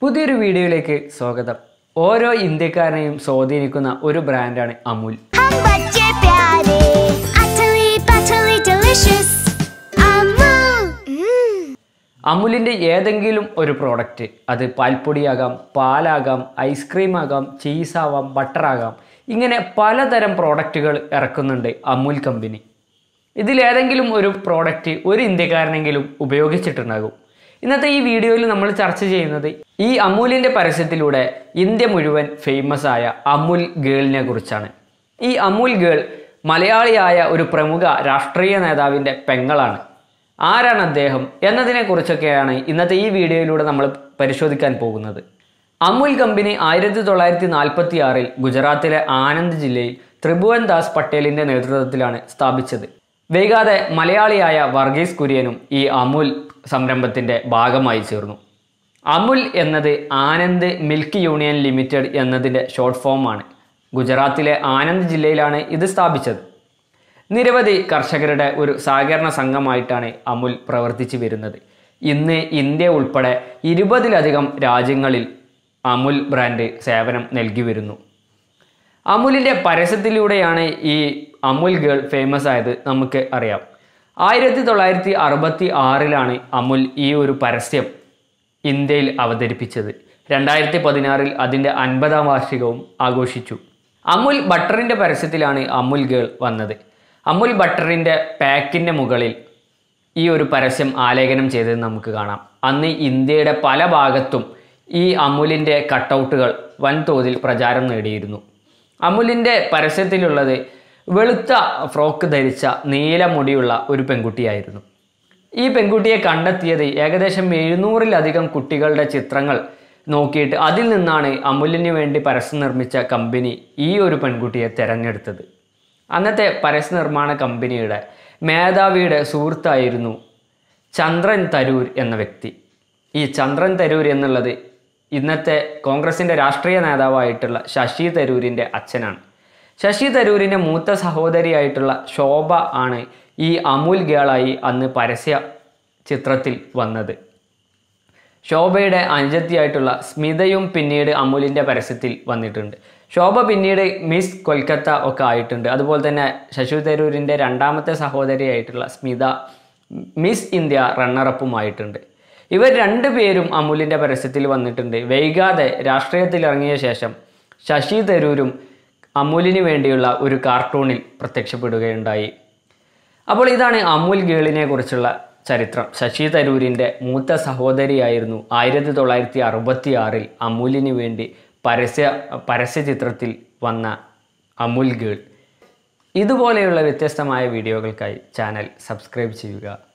പുതിയൊരു വീഡിയോയിലേക്ക് സ്വാഗതം. ഓരോ ഇന്ത്യക്കാരനെയും സ്വാധീനിക്കുന്ന ഒരു ബ്രാൻഡാണ് അമുൽ. അമുലിൻ്റെ ഏതെങ്കിലും ഒരു പ്രോഡക്റ്റ്, അത് പാൽപ്പൊടിയാകാം, പാലാകാം, ഐസ്ക്രീം ആകാം, ചീസാവാം, ബട്ടറാകാം, ഇങ്ങനെ പലതരം പ്രോഡക്റ്റുകൾ ഇറക്കുന്നുണ്ട് അമുൽ കമ്പനി. ഇതിലേതെങ്കിലും ഒരു പ്രോഡക്റ്റ് ഒരു ഇന്ത്യക്കാരനെങ്കിലും ഉപയോഗിച്ചിട്ടുണ്ടാകും. ഇന്നത്തെ ഈ വീഡിയോയിൽ നമ്മൾ ചർച്ച ചെയ്യുന്നത് ഈ അമൂലിൻ്റെ പരസ്യത്തിലൂടെ ഇന്ത്യ മുഴുവൻ ഫേമസ് ആയ അമുൽ ഗേളിനെ കുറിച്ചാണ്. ഈ അമുൽ ഗേൾ മലയാളിയായ ഒരു പ്രമുഖ രാഷ്ട്രീയ നേതാവിൻ്റെ പെങ്ങളാണ്. ആരാണ് അദ്ദേഹം എന്നതിനെക്കുറിച്ചൊക്കെയാണ് ഇന്നത്തെ ഈ വീഡിയോയിലൂടെ നമ്മൾ പരിശോധിക്കാൻ പോകുന്നത്. അമുൽ കമ്പനി 1946 ഗുജറാത്തിലെ ആനന്ദ് ജില്ലയിൽ ത്രിഭുവൻദാസ് പട്ടേലിൻ്റെ നേതൃത്വത്തിലാണ് സ്ഥാപിച്ചത്. വൈകാതെ മലയാളിയായ വർഗീസ് കുര്യനും ഈ അമുൽ സംരംഭത്തിൻ്റെ ഭാഗമായി ചേർന്നു. അമുൽ എന്നത് ആനന്ദ് മിൽക്ക് യൂണിയൻ ലിമിറ്റഡ് എന്നതിൻ്റെ ഷോർട്ട് ഫോമാണ്. ഗുജറാത്തിലെ ആനന്ദ് ജില്ലയിലാണ് ഇത് സ്ഥാപിച്ചത്. നിരവധി കർഷകരുടെ ഒരു സഹകരണ സംഘമായിട്ടാണ് അമുൽ പ്രവർത്തിച്ചു വരുന്നത്. ഇന്ന് ഇന്ത്യ ഉൾപ്പെടെ 20ലധികം രാജ്യങ്ങളിൽ അമുൽ ബ്രാൻഡ് സേവനം നൽകി വരുന്നു. അമുലിൻ്റെ പരസ്യത്തിലൂടെയാണ് ഈ അമുൽ ഗേൾ ഫേമസ് ആയത് നമുക്ക് അറിയാം. 1966 അമുൽ ഈ ഒരു പരസ്യം ഇന്ത്യയിൽ അവതരിപ്പിച്ചത്. 2016 അതിൻ്റെ 50ാം വാർഷികവും ആഘോഷിച്ചു. അമുൽ ബട്ടറിൻ്റെ പരസ്യത്തിലാണ് അമുൽ ഗേൾ വന്നത്. അമുൽ ബട്ടറിൻ്റെ പാക്കിൻ്റെ മുകളിൽ ഈ ഒരു പരസ്യം ആലേഖനം ചെയ്തത് നമുക്ക് കാണാം. അന്ന് ഇന്ത്യയുടെ പല ഭാഗത്തും ഈ അമുലിൻ്റെ കട്ടൗട്ടുകൾ വൻതോതിൽ പ്രചാരം നേടിയിരുന്നു. അമുലിൻ്റെ പരസ്യത്തിലുള്ളത് വെളുത്ത ഫ്രോക്ക് ധരിച്ച നീല മുടിയുള്ള ഒരു പെൺകുട്ടിയായിരുന്നു. ഈ പെൺകുട്ടിയെ കണ്ടെത്തിയത് ഏകദേശം 700ലധികം കുട്ടികളുടെ ചിത്രങ്ങൾ നോക്കിയിട്ട് അതിൽ നിന്നാണ് അമുലിന് വേണ്ടി പരസ്യം നിർമ്മിച്ച കമ്പനി ഈ ഒരു പെൺകുട്ടിയെ തിരഞ്ഞെടുത്തത്. അന്നത്തെ പരസ്യ നിർമ്മാണ കമ്പനിയുടെ മേധാവിയുടെ സുഹൃത്തായിരുന്നു ചന്ദ്രൻ തരൂർ എന്ന വ്യക്തി. ഈ ചന്ദ്രൻ തരൂർ എന്നുള്ളത് ഇന്നത്തെ കോൺഗ്രസിൻ്റെ രാഷ്ട്രീയ നേതാവായിട്ടുള്ള ശശി തരൂരിൻ്റെ അച്ഛനാണ്. ശശി തരൂരിൻ്റെ മൂത്ത സഹോദരിയായിട്ടുള്ള ശോഭ ആണ് ഈ അമുൽ ഗേളായി അന്ന് പരസ്യ ചിത്രത്തിൽ വന്നത്. ശോഭയുടെ അനുജത്തിയായിട്ടുള്ള സ്മിതയും പിന്നീട് അമുലിൻ്റെ പരസ്യത്തിൽ വന്നിട്ടുണ്ട്. ശോഭ പിന്നീട് മിസ് കൊൽക്കത്ത ഒക്കെ ആയിട്ടുണ്ട്. അതുപോലെ തന്നെ ശശി തരൂരിൻ്റെ രണ്ടാമത്തെ സഹോദരിയായിട്ടുള്ള സ്മിത മിസ് ഇന്ത്യ റണ്ണറപ്പുമായിട്ടുണ്ട്. ഇവർ രണ്ടുപേരും അമുലിൻ്റെ പരസ്യത്തിൽ വന്നിട്ടുണ്ട്. വൈകാതെ രാഷ്ട്രീയത്തിൽ ഇറങ്ങിയ ശേഷം ശശി തരൂരും അമുലിന് വേണ്ടിയുള്ള ഒരു കാർട്ടൂണിൽ പ്രത്യക്ഷപ്പെടുകയുണ്ടായി. അപ്പോൾ ഇതാണ് അമുൽ ഗേളിനെ കുറിച്ചുള്ള ചരിത്രം. ശശി തരൂരിൻ്റെ മൂത്ത സഹോദരിയായിരുന്നു 1966 അമുലിന് വേണ്ടി പരസ്യ ചിത്രത്തിൽ വന്ന അമുൽ ഗേൾ. ഇതുപോലെയുള്ള വ്യത്യസ്തമായ വീഡിയോകൾക്കായി ചാനൽ സബ്സ്ക്രൈബ് ചെയ്യുക.